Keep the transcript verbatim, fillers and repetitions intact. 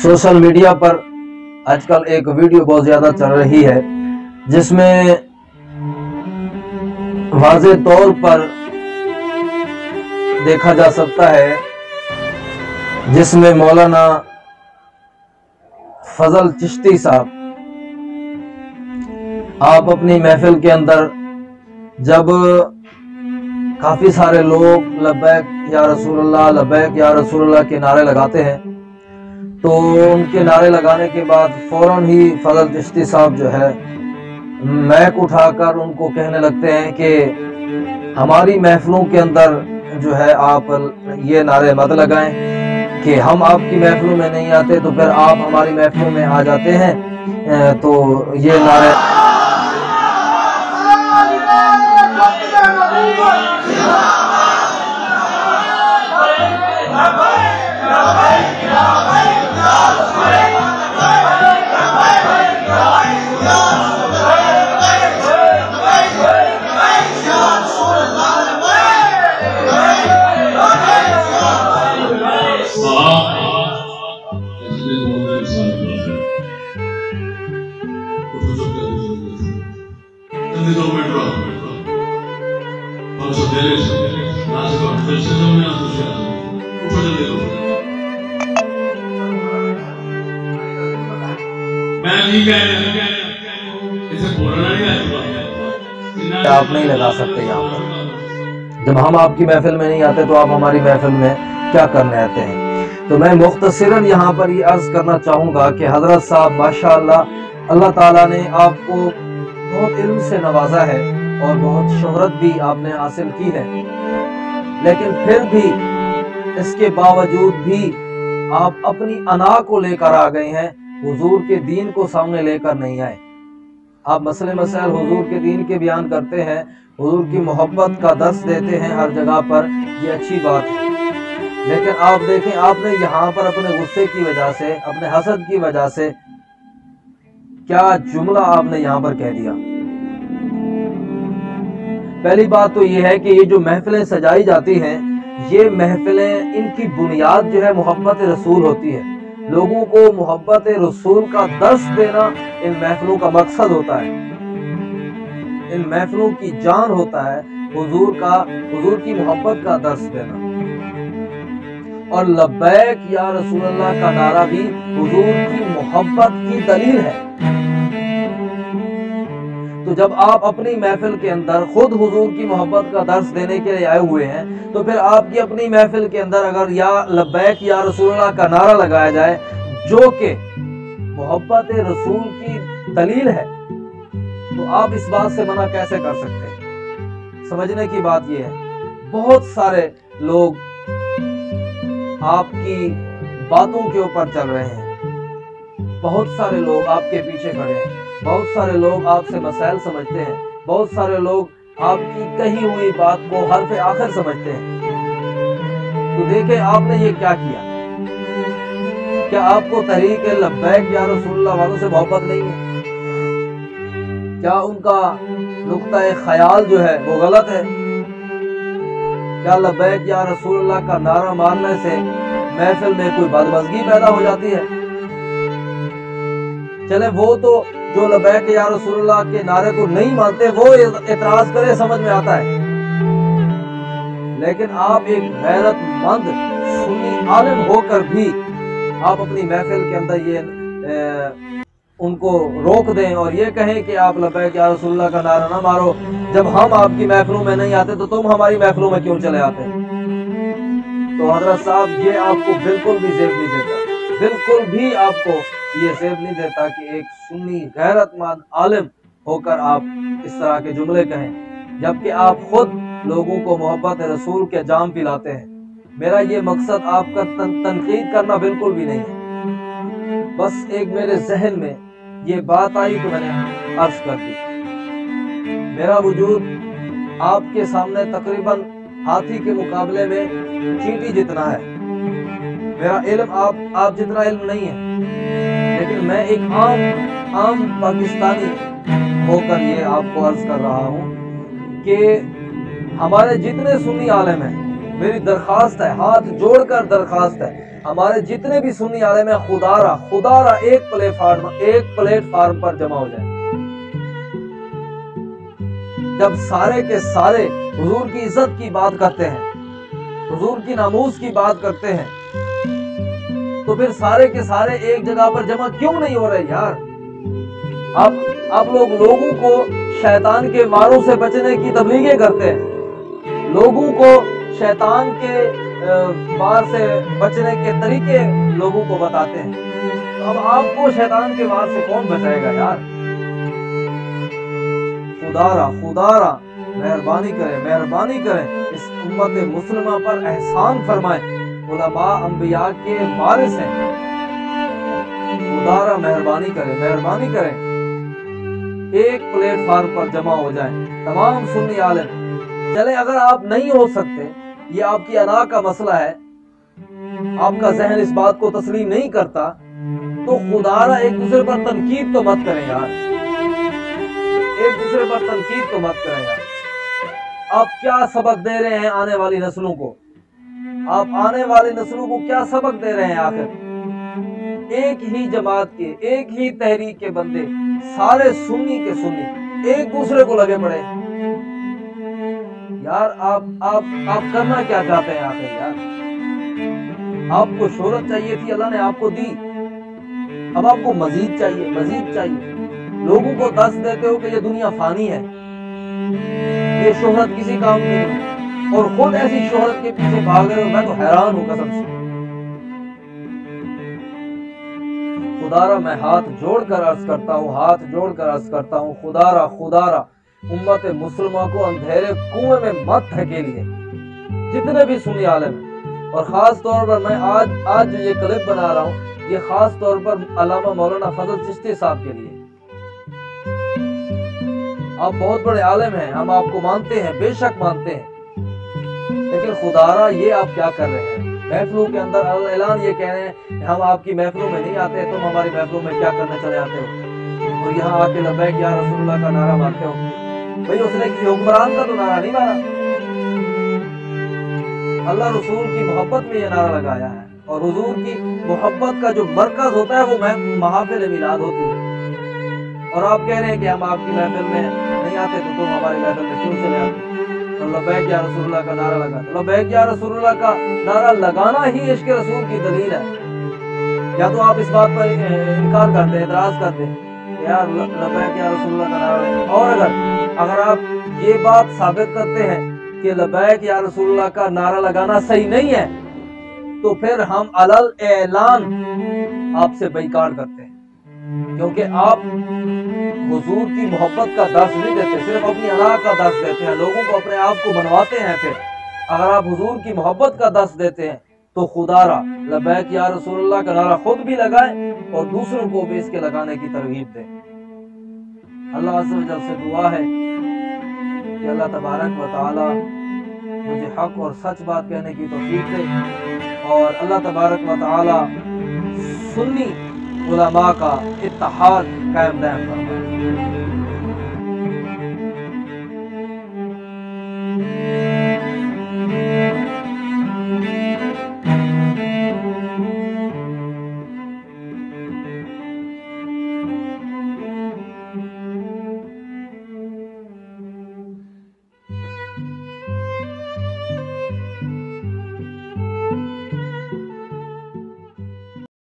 Social media पर आजकल एक वीडियो बहुत ज्यादा चल रही है जिसमें वाज़े तौर पर देखा जा सकता है, जिसमें मौलाना फजल चिश्ती साहब आप अपनी महफिल के अंदर जब काफी सारे लोग लब्बैक या रसूलुल्लाह लब्बैक या रसूलुल्लाह के नारे लगाते हैं, तो उनके नारे लगाने के बाद फौरन ही फजल चिश्ती साहब जो है मैक उठाकर उनको कहने लगते हैं कि हमारी महफिलों के अंदर जो है आप ये नारे मत लगाएं कि हम आपकी महफिलों में नहीं आते तो फिर आप हमारी महफिलों में आ जाते हैं। तो ये नारे आप नहीं लगा सकते यहाँ पर। जब हम आपकी महफिल में नहीं आते तो आप हमारी महफिल में क्या करने आते हैं। तो मैं मुख्तसरन यहाँ पर ये अर्ज करना चाहूँगा कि हजरत साहब माशाअल्लाह अल्लाह ताला ने आपको बहुत इल्म से नवाजा है और बहुत शोहरत भी आपने हासिल की है, लेकिन फिर भी इसके बावजूद भी आप अपनी अना को लेकर आ गए हैं, हुजूर के दीन को सामने लेकर नहीं आए। आप मसले मसाइल हुजूर के दीन के बयान करते हैं, हुजूर की मोहब्बत का दर्स देते हैं हर जगह पर, ये अच्छी बात है, लेकिन आप देखें आपने यहाँ पर अपने गुस्से की वजह से, अपने हसद की वजह से क्या जुमला आपने यहाँ पर कह दिया। पहली बात तो ये है कि ये जो महफिलें सजाई जाती हैं, ये महफिलें इनकी बुनियाद जो है मोहब्बत रसूल होती है। लोगों को मोहब्बत रसूल का दर्स देना इन महफिलों का मकसद होता है, इन महफिलों की जान होता है हुजूर का, हुजूर की मोहब्बत का दर्स देना। और लब्बैक या रसूलुल्लाह का नारा भी हुजूर की मोहब्बत की दलील है। तो जब आप अपनी महफिल के अंदर खुद हुजूर की मोहब्बत का दर्स देने के लिए आए हुए हैं, तो फिर आपकी अपनी महफिल के अंदर अगर या लब्बैक या रसूलुल्लाह का नारा लगाया जाए जो कि मोहब्बत रसूल की दलील है, तो आप इस बात से मना कैसे कर सकते हैं। समझने की बात यह है, बहुत सारे लोग आपकी बातों के ऊपर चल रहे हैं, बहुत सारे लोग आपके पीछे खड़े हैं, बहुत सारे लोग आपसे मसाइल समझते हैं, बहुत सारे लोग आपकी कही हुई बात को हर्फ आखिर समझते हैं। तो देखें आपने ये क्या किया। क्या आपको तहरीक लब्बैक या रसूलुल्लाह वालों से मोहब्बत नहीं है? क्या उनका नुक्ता ख्याल जो है वो गलत है? क्या लब्बैक या रसूलुल्लाह का नारा मारने से महफिल में कोई बदमज़गी पैदा हो जाती है? चले वो तो जो लब्बैक या रसूलुल्लाह के नारे को नहीं मानते वो एतराज करे, समझ में आता है, लेकिन आप एक गैरतमंद सुन्नी आलिम होकर भी आप अपनी महफिल के अंदर ये ए, उनको रोक दें और ये कहें कि आप लब्बैक या रसूलुल्लाह का नारा ना मारो, जब हम आपकी महफिलों में नहीं आते तो तुम हमारी महफिलों में क्यों चले आते। तो हजरत साहब ये आपको बिल्कुल भी जेब नहीं देता, बिल्कुल भी आपको ये जेब नहीं देता कि एक सुन्नी गैरतमंद आलिम होकर आप इस तरह के जुमले कहें, जबकि आप खुद लोगों को मोहब्बत रसूल के जाम पिलाते हैं। मेरा ये मकसद आपका तन, तनकीद करना बिल्कुल भी नहीं है, बस एक मेरे जहन में ये बात आई तो मैंने अर्ज कर दी। मेरा वजूद आपके सामने तकरीबन हाथी के मुकाबले में चींटी जितना है, मेरा इल्म आप आप जितना इल्म नहीं है, लेकिन मैं एक आम आम पाकिस्तानी होकर ये आपको अर्ज कर रहा हूँ कि हमारे जितने सुन्नी आलिम हैं, मेरी दरखास्त है, हाथ जोड़कर दरखास्त है ہمارے جتنے بھی سنی عالم ہیں خدا را خدا را ایک پلیٹ فارم ایک پلیٹ فارم پر جمع ہو جائیں. جب سارے کے سارے حضور کی عزت کی بات کرتے ہیں, حضور کی ناموس کی بات کرتے ہیں, تو پھر سارے کے سارے ایک جگہ پر جمع کیوں نہیں ہو رہے یار؟ آپ آپ لوگ لوگوں کو شیطان کے واروں سے بچنے کی تبلیغیں کرتے ہیں, لوگوں کو شیطان کے وار سے بچنے کے طریقے لوگوں کو بتاتے ہیں. تو اب آپ کو شیطان کے وار سے کون بچائے گا یار؟ خدا را خدا را مہربانی کریں مہربانی کریں اس امت مسلمہ پر احسان فرمائیں. علماء انبیاء کے وارث ہیں. خدا را مہربانی کریں مہربانی کریں ایک پلیٹ فارم پر جمع ہو جائیں تمام سنی عالم. چلیں اگر آپ نہیں ہو سکتے, یہ آپ کی ادا کا مسئلہ ہے, آپ کا ذہن اس بات کو تسلیم نہیں کرتا, تو خدا را ایک دوسرے پر تنقید تو مت کریں یار, ایک دوسرے پر تنقید تو مت کریں یار. آپ کیا سبق دے رہے ہیں آنے والی نسلوں کو؟ آپ آنے والی نسلوں کو کیا سبق دے رہے ہیں آخر؟ ایک ہی جماعت کے ایک ہی تحریک کے بندے سارے سنی کے سنی ایک دوسرے کو لگے پڑے یار. آپ آپ آپ کرنا کیا چاہتے ہیں آخر یار؟ آپ کو شہرت چاہیے تھی, اللہ نے آپ کو دی, اب آپ کو مزید چاہیے مزید چاہیے. لوگوں کو دس دیتے ہو کہ یہ دنیا فانی ہے, یہ شہرت کسی کام کی نہیں, اور خود ایسی شہرت کے پیچھے بھاگ رہے ہو. میں تو حیران ہوں قسم سے. خدا را میں ہاتھ جوڑ کر عرض کرتا ہوں ہاتھ جوڑ کر عرض کرتا ہوں خدا را خدا را امت مسلمہ کو اندھیرے کنویں میں مت دھکیلیے, جتنے بھی سنی عالم ہیں. اور خاص طور پر میں آج آج جو یہ کلپ بنا رہا ہوں, یہ خاص طور پر علامہ مولانا فضل چشتی صاحب کے لیے. آپ بہت بڑے عالم ہیں, ہم آپ کو مانتے ہیں, بے شک مانتے ہیں, لیکن خدا را یہ آپ کیا کر رہے ہیں؟ محفلوں کے اندر اعلان یہ کہہ رہے ہیں کہ ہم آپ کی محفلوں میں نہیں آتے, تم ہماری محفلوں میں کیا کرنے چلے آتے ہو, اور یہاں آ کے لبیک یا رسول اللہ کا نعرہ مارتے ہو. بھئی اس نے کسی حکمران کا تو نعرہ نہیں مارا, اللہ رسول کی محبت میں یہ نعرہ لگایا ہے. اور حضور کی محبت کا جو مرکز ہوتا ہے وہ محافل میلاد ہوتی ہے. اور آپ کہہ رہے ہیں کہ ہم آپ کی محفل میں نہیں آتے تو تم ہماری محفل میں کیوں چلے آتے؟ اور لبیک یا رسول اللہ کا نعرہ لگاتے. لبیک یا رسول اللہ کا نعرہ لگانا ہی عشق رسول کی دلیل ہے. یا تو آپ اس بات پر انکار کر دیں, اعتراض کر دیں یار لبیک یا رسول اللہ کا نعرہ لگاتے. اور اگر اگر آپ یہ بات ثابت کرتے ہیں کہ لبیک یا رسول اللہ کا نعرہ لگانا صحیح نہیں ہے, تو پھر ہم علل اعلان آپ سے بیکار کرتے ہیں, کیونکہ آپ حضور کی محبت کا درس نہیں دیتے, صرف اپنی ادا کا درس دیتے ہیں, لوگوں کو اپنے آپ کو منواتے ہیں. پھر اگر آپ حضور کی محبت کا درس دیتے ہیں تو خدا را لبیک یا رسول اللہ کا نعرہ خود بھی لگائیں اور دوسروں کو بھی اس کے لگانے کی ترغیب دیں. اللہ عز و جل سے دعا ہے کہ اللہ تبارک و تعالی مجھے حق اور سچ بات کہنے کی توفیق دے, اور اللہ تبارک و تعالی سنی علماء کا اتحاد قائم دائم فرمائے.